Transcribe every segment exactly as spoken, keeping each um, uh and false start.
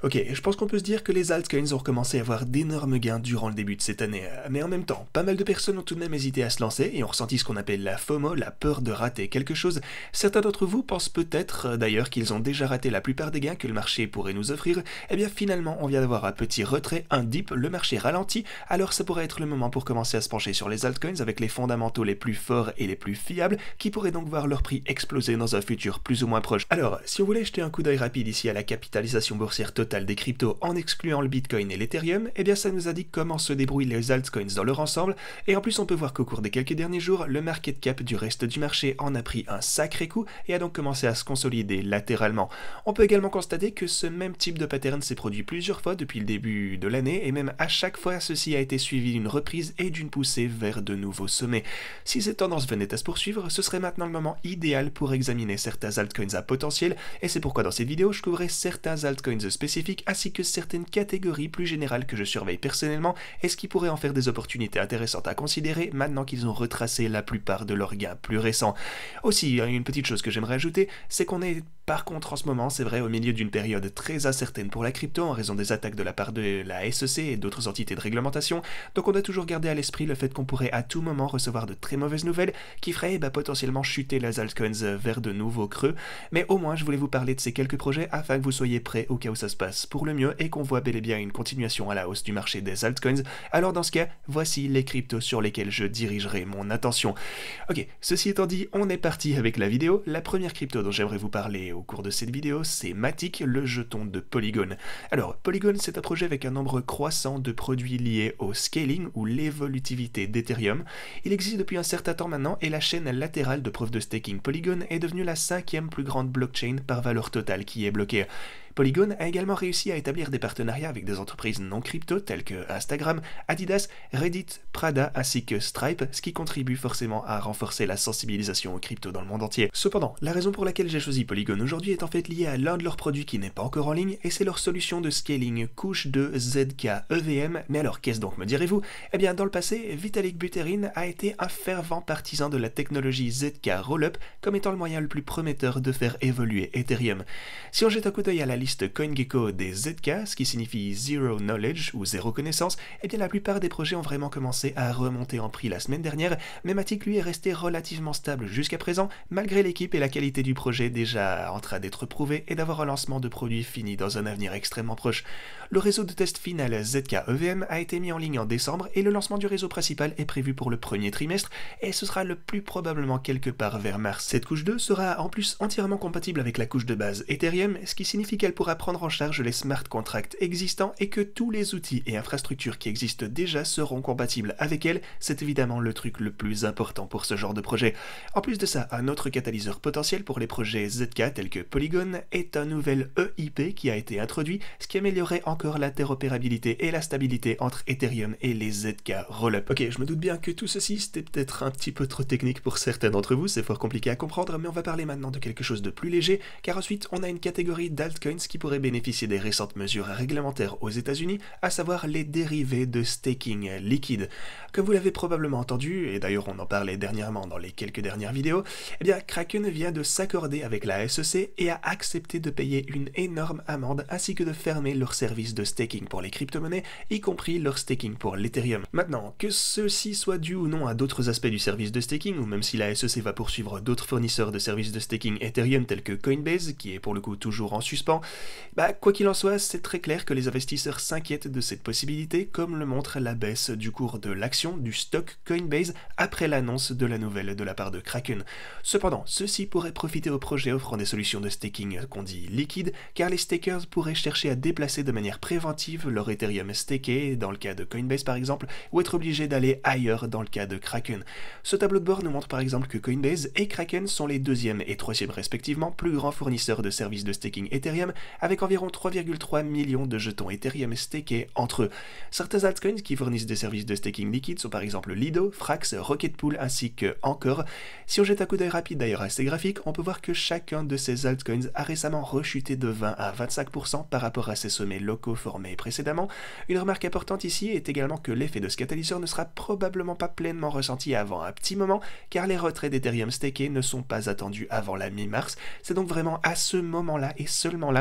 Ok, je pense qu'on peut se dire que les altcoins ont recommencé à avoir d'énormes gains durant le début de cette année, mais en même temps, pas mal de personnes ont tout de même hésité à se lancer et ont ressenti ce qu'on appelle la FOMO, la peur de rater quelque chose. Certains d'entre vous pensent peut-être d'ailleurs qu'ils ont déjà raté la plupart des gains que le marché pourrait nous offrir. Eh bien finalement, on vient d'avoir un petit retrait, un dip, le marché ralentit, alors ça pourrait être le moment pour commencer à se pencher sur les altcoins avec les fondamentaux les plus forts et les plus fiables, qui pourraient donc voir leur prix exploser dans un futur plus ou moins proche. Alors, si on voulait jeter un coup d'œil rapide ici à la capitalisation boursière totale des cryptos en excluant le Bitcoin et l'Ethereum, eh bien ça nous indique comment se débrouillent les altcoins dans leur ensemble, et en plus on peut voir qu'au cours des quelques derniers jours, le market cap du reste du marché en a pris un sacré coup et a donc commencé à se consolider latéralement. On peut également constater que ce même type de pattern s'est produit plusieurs fois depuis le début de l'année, et même à chaque fois ceci a été suivi d'une reprise et d'une poussée vers de nouveaux sommets. Si cette tendance venait à se poursuivre, ce serait maintenant le moment idéal pour examiner certains altcoins à potentiel, et c'est pourquoi dans cette vidéo je couvrirai certains altcoins spécifiques ainsi que certaines catégories plus générales que je surveille personnellement et ce qui pourrait en faire des opportunités intéressantes à considérer maintenant qu'ils ont retracé la plupart de leurs gains plus récents. Aussi, une petite chose que j'aimerais ajouter, c'est qu'on est par contre en ce moment, c'est vrai, au milieu d'une période très incertaine pour la crypto en raison des attaques de la part de la S E C et d'autres entités de réglementation, donc on doit toujours garder à l'esprit le fait qu'on pourrait à tout moment recevoir de très mauvaises nouvelles qui feraient bah, potentiellement chuter les altcoins vers de nouveaux creux, mais au moins je voulais vous parler de ces quelques projets afin que vous soyez prêts au cas où ça se passe pour le mieux et qu'on voit bel et bien une continuation à la hausse du marché des altcoins. Alors dans ce cas, voici les cryptos sur lesquels je dirigerai mon attention. Ok, ceci étant dit, on est parti avec la vidéo. La première crypto dont j'aimerais vous parler au cours de cette vidéo, c'est Matic, le jeton de Polygon. Alors, Polygon, c'est un projet avec un nombre croissant de produits liés au scaling ou l'évolutivité d'Ethereum. Il existe depuis un certain temps maintenant et la chaîne latérale de preuve de staking Polygon est devenue la cinquième plus grande blockchain par valeur totale qui est bloquée. Polygon a également réussi à établir des partenariats avec des entreprises non crypto telles que Instagram, Adidas, Reddit, Prada ainsi que Stripe, ce qui contribue forcément à renforcer la sensibilisation aux cryptos dans le monde entier. Cependant, la raison pour laquelle j'ai choisi Polygon aujourd'hui est en fait liée à l'un de leurs produits qui n'est pas encore en ligne et c'est leur solution de scaling couche deux Z K E V M. Mais alors qu'est-ce donc, me direz-vous? Eh bien dans le passé, Vitalik Buterin a été un fervent partisan de la technologie Z K Rollup comme étant le moyen le plus prometteur de faire évoluer Ethereum. Si on jette un coup d'œil à la liste CoinGecko des Z K, ce qui signifie Zero Knowledge ou zéro connaissance, eh bien la plupart des projets ont vraiment commencé à remonter en prix la semaine dernière, mais Matic lui est resté relativement stable jusqu'à présent, malgré l'équipe et la qualité du projet déjà en train d'être prouvée et d'avoir un lancement de produits fini dans un avenir extrêmement proche. Le réseau de test final Z K E V M a été mis en ligne en décembre et le lancement du réseau principal est prévu pour le premier trimestre et ce sera le plus probablement quelque part vers mars. Cette couche deux sera en plus entièrement compatible avec la couche de base Ethereum, ce qui signifie qu'elle pourra prendre en charge les smart contracts existants et que tous les outils et infrastructures qui existent déjà seront compatibles avec elle. C'est évidemment le truc le plus important pour ce genre de projet. En plus de ça, un autre catalyseur potentiel pour les projets Z K tels que Polygon est un nouvel E I P qui a été introduit, ce qui améliorerait encore l'interopérabilité et la stabilité entre Ethereum et les Z K Rollup. Ok, je me doute bien que tout ceci c'était peut-être un petit peu trop technique pour certains d'entre vous, c'est fort compliqué à comprendre, mais on va parler maintenant de quelque chose de plus léger, car ensuite on a une catégorie d'altcoins qui pourrait bénéficier des récentes mesures réglementaires aux États-Unis, à savoir les dérivés de staking liquide. Comme vous l'avez probablement entendu, et d'ailleurs on en parlait dernièrement dans les quelques dernières vidéos, eh bien Kraken vient de s'accorder avec la S E C et a accepté de payer une énorme amende ainsi que de fermer leur service de staking pour les crypto-monnaies, y compris leur staking pour l'Ethereum. Maintenant, que ceci soit dû ou non à d'autres aspects du service de staking, ou même si la S E C va poursuivre d'autres fournisseurs de services de staking Ethereum tels que Coinbase, qui est pour le coup toujours en suspens, bah quoi qu'il en soit, c'est très clair que les investisseurs s'inquiètent de cette possibilité, comme le montre la baisse du cours de l'action du stock Coinbase après l'annonce de la nouvelle de la part de Kraken. Cependant, ceci pourrait profiter aux projets offrant des solutions de staking qu'on dit liquides, car les stakers pourraient chercher à déplacer de manière préventive leur Ethereum staké, dans le cas de Coinbase par exemple, ou être obligés d'aller ailleurs dans le cas de Kraken. Ce tableau de bord nous montre par exemple que Coinbase et Kraken sont les deuxième et troisième respectivement plus grands fournisseurs de services de staking Ethereum, avec environ trois virgule trois millions de jetons Ethereum stakés entre eux. Certains altcoins qui fournissent des services de staking liquide sont par exemple Lido, Frax, Rocket Pool ainsi que Encore. Si on jette un coup d'œil rapide d'ailleurs à ces graphiques, on peut voir que chacun de ces altcoins a récemment rechuté de vingt à vingt-cinq pour cent par rapport à ses sommets locaux formés précédemment. Une remarque importante ici est également que l'effet de ce catalyseur ne sera probablement pas pleinement ressenti avant un petit moment, car les retraits d'Ethereum stakés ne sont pas attendus avant la mi-mars. C'est donc vraiment à ce moment-là et seulement là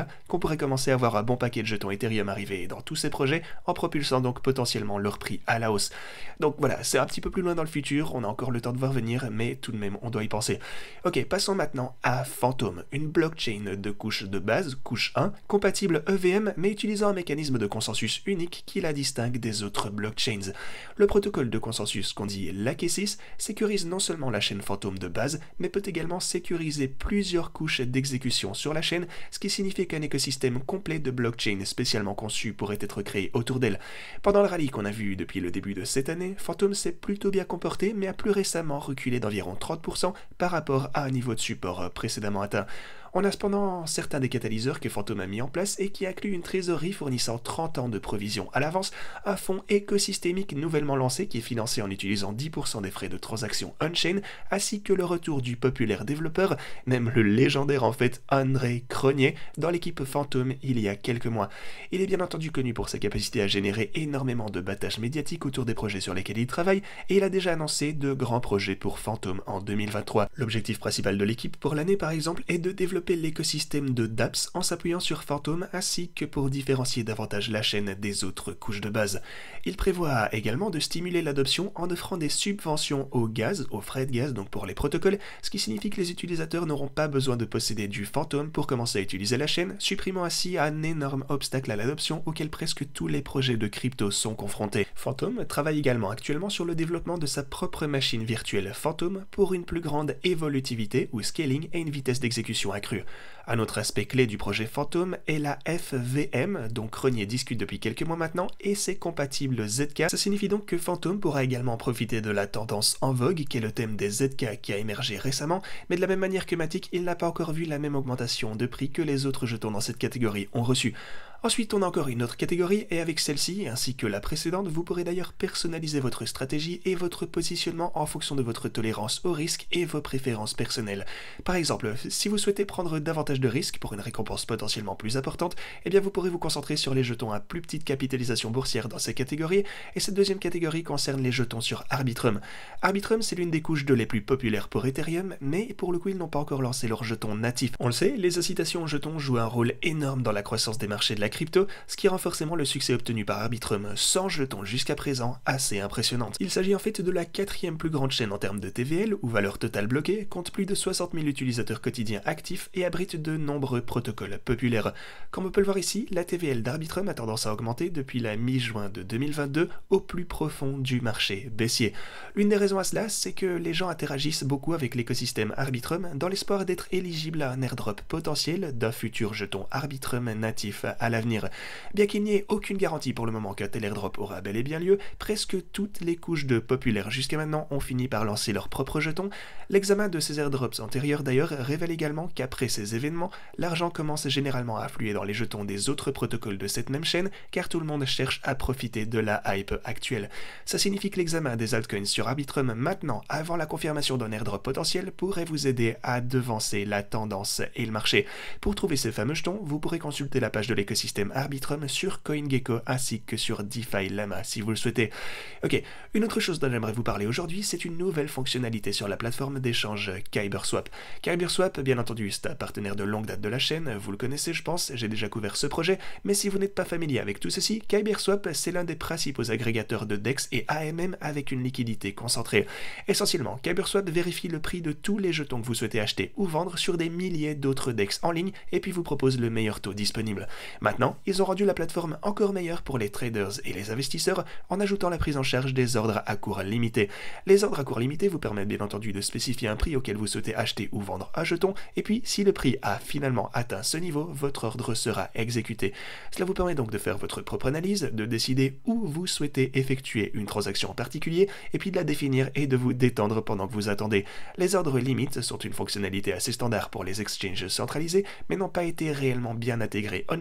là qu'on pourrait commencer à voir un bon paquet de jetons Ethereum arriver dans tous ces projets, en propulsant donc potentiellement leur prix à la hausse. Donc voilà, c'est un petit peu plus loin dans le futur, on a encore le temps de voir venir, mais tout de même on doit y penser. Ok, passons maintenant à Phantom, une blockchain de couche de base, couche un, compatible E V M, mais utilisant un mécanisme de consensus unique qui la distingue des autres blockchains. Le protocole de consensus qu'on dit l'Akesis sécurise non seulement la chaîne Phantom de base, mais peut également sécuriser plusieurs couches d'exécution sur la chaîne, ce qui signifie qu'un écosystème complet de blockchain spécialement conçu pourrait être créé autour d'elle. Pendant le rallye qu'on a vu depuis le début de cette année, Phantom s'est plutôt bien comporté, mais a plus récemment reculé d'environ trente pour cent par rapport à un niveau de support précédemment atteint. On a cependant certains des catalyseurs que Phantom a mis en place et qui incluent une trésorerie fournissant trente ans de provision à l'avance, un fonds écosystémique nouvellement lancé qui est financé en utilisant dix pour cent des frais de transaction on-chain, ainsi que le retour du populaire développeur, même le légendaire en fait André Cronier, dans l'équipe Phantom il y a quelques mois. Il est bien entendu connu pour sa capacité à générer énormément de battage médiatique autour des projets sur lesquels il travaille, et il a déjà annoncé de grands projets pour Phantom en deux mille vingt-trois. L'objectif principal de l'équipe pour l'année par exemple est de développer l'écosystème de dApps en s'appuyant sur Phantom ainsi que pour différencier davantage la chaîne des autres couches de base. Il prévoit également de stimuler l'adoption en offrant des subventions au gaz, aux frais de gaz donc pour les protocoles, ce qui signifie que les utilisateurs n'auront pas besoin de posséder du Phantom pour commencer à utiliser la chaîne, supprimant ainsi un énorme obstacle à l'adoption auquel presque tous les projets de crypto sont confrontés. Phantom travaille également actuellement sur le développement de sa propre machine virtuelle Phantom pour une plus grande évolutivité ou scaling et une vitesse d'exécution accrue. Un autre aspect clé du projet Phantom est la F V M, dont Cronier discute depuis quelques mois maintenant, et c'est compatible Z K. Ça signifie donc que Phantom pourra également profiter de la tendance en vogue, qui est le thème des Z K qui a émergé récemment, mais de la même manière que Matic, il n'a pas encore vu la même augmentation de prix que les autres jetons dans cette catégorie ont reçu. Ensuite, on a encore une autre catégorie, et avec celle-ci, ainsi que la précédente, vous pourrez d'ailleurs personnaliser votre stratégie et votre positionnement en fonction de votre tolérance au risque et vos préférences personnelles. Par exemple, si vous souhaitez prendre davantage de risques pour une récompense potentiellement plus importante, eh bien vous pourrez vous concentrer sur les jetons à plus petite capitalisation boursière dans ces catégories, et cette deuxième catégorie concerne les jetons sur Arbitrum. Arbitrum, c'est l'une des couches de les plus populaires pour Ethereum, mais pour le coup, ils n'ont pas encore lancé leurs jetons natifs. On le sait, les incitations aux jetons jouent un rôle énorme dans la croissance des marchés de la crypto, ce qui rend forcément le succès obtenu par Arbitrum sans jetons jusqu'à présent assez impressionnant. Il s'agit en fait de la quatrième plus grande chaîne en termes de T V L, ou valeur totale bloquée, compte plus de soixante mille utilisateurs quotidiens actifs et abrite de nombreux protocoles populaires. Comme on peut le voir ici, la T V L d'Arbitrum a tendance à augmenter depuis la mi-juin de deux mille vingt-deux au plus profond du marché baissier. L'une des raisons à cela, c'est que les gens interagissent beaucoup avec l'écosystème Arbitrum dans l'espoir d'être éligibles à un airdrop potentiel d'un futur jeton Arbitrum natif à l'avenir. Bien qu'il n'y ait aucune garantie pour le moment qu'un tel airdrop aura bel et bien lieu, presque toutes les couches de populaires jusqu'à maintenant ont fini par lancer leurs propres jetons. L'examen de ces airdrops antérieurs d'ailleurs révèle également qu'après ces événements, l'argent commence généralement à affluer dans les jetons des autres protocoles de cette même chaîne, car tout le monde cherche à profiter de la hype actuelle. Ça signifie que l'examen des altcoins sur Arbitrum maintenant, avant la confirmation d'un airdrop potentiel, pourrait vous aider à devancer la tendance et le marché. Pour trouver ces fameux jetons, vous pourrez consulter la page de l'écosystème Arbitrum sur CoinGecko ainsi que sur DeFi Lama si vous le souhaitez. Ok, une autre chose dont j'aimerais vous parler aujourd'hui, c'est une nouvelle fonctionnalité sur la plateforme d'échange KyberSwap. KyberSwap, bien entendu, c'est un partenaire de longue date de la chaîne, vous le connaissez je pense, j'ai déjà couvert ce projet, mais si vous n'êtes pas familier avec tout ceci, KyberSwap c'est l'un des principaux agrégateurs de D E X et A M M avec une liquidité concentrée. Essentiellement, KyberSwap vérifie le prix de tous les jetons que vous souhaitez acheter ou vendre sur des milliers d'autres D E X en ligne et puis vous propose le meilleur taux disponible. Maintenant, ils ont rendu la plateforme encore meilleure pour les traders et les investisseurs en ajoutant la prise en charge des ordres à court limité. Les ordres à court limité vous permettent bien entendu de spécifier un prix auquel vous souhaitez acheter ou vendre un jeton, et puis si le prix a finalement atteint ce niveau, votre ordre sera exécuté. Cela vous permet donc de faire votre propre analyse, de décider où vous souhaitez effectuer une transaction en particulier, et puis de la définir et de vous détendre pendant que vous attendez. Les ordres limites sont une fonctionnalité assez standard pour les exchanges centralisés, mais n'ont pas été réellement bien intégrés on-chain,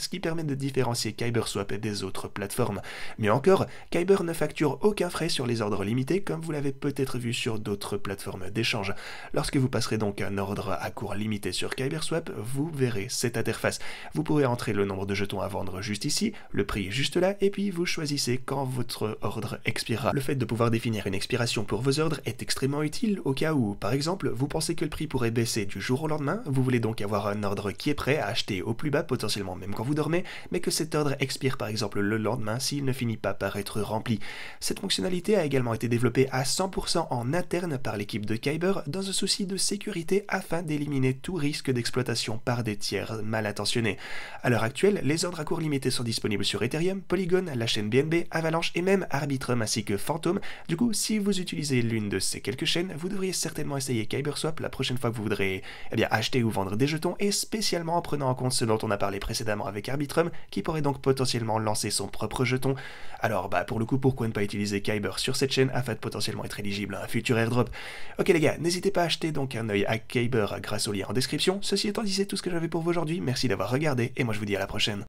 ce qui permet de différencier KyberSwap des autres plateformes. Mais encore, Kyber ne facture aucun frais sur les ordres limités comme vous l'avez peut-être vu sur d'autres plateformes d'échange. Lorsque vous passerez donc un ordre à cours limité sur KyberSwap, vous verrez cette interface. Vous pourrez entrer le nombre de jetons à vendre juste ici, le prix juste là, et puis vous choisissez quand votre ordre expirera. Le fait de pouvoir définir une expiration pour vos ordres est extrêmement utile au cas où, par exemple, vous pensez que le prix pourrait baisser du jour au lendemain, vous voulez donc avoir un ordre qui est prêt à acheter au plus bas, potentiellement même quand vous dormez, mais que cet ordre expire par exemple le lendemain s'il ne finit pas par être rempli. Cette fonctionnalité a également été développée à cent pour cent en interne par l'équipe de Kyber dans un souci de sécurité afin d'éliminer tout risque d'exploitation par des tiers mal intentionnés. À l'heure actuelle, les ordres à cours limité sont disponibles sur Ethereum, Polygon, la chaîne B N B, Avalanche et même Arbitrum ainsi que Phantom. Du coup, si vous utilisez l'une de ces quelques chaînes, vous devriez certainement essayer KyberSwap la prochaine fois que vous voudrez eh bien, acheter ou vendre des jetons, et spécialement en prenant en compte ce dont on a parlé précédemment avec Arbitrum, qui pourrait donc potentiellement lancer son propre jeton. Alors bah pour le coup, pourquoi ne pas utiliser Kyber sur cette chaîne afin de potentiellement être éligible à un futur airdrop. Ok les gars, n'hésitez pas à acheter donc un œil à Kyber grâce au lien en description. Ceci étant dit, c'est tout ce que j'avais pour vous aujourd'hui, merci d'avoir regardé, et moi je vous dis à la prochaine.